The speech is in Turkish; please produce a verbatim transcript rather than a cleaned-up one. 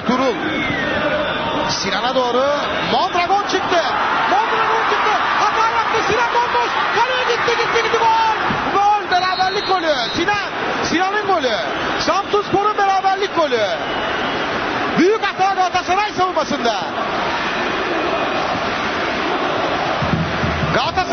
Ertuğrul. Sinan'a doğru. Mondragon çıktı. Mondragon çıktı. Hata yaptı. Sinan bomboş. Kaleye gitti gitti gitti gol. Gol. Beraberlik golü. Sinan. Sinan'ın golü. Samsunspor'un beraberlik golü. Büyük hata Galatasaray savunmasında. Galatasaray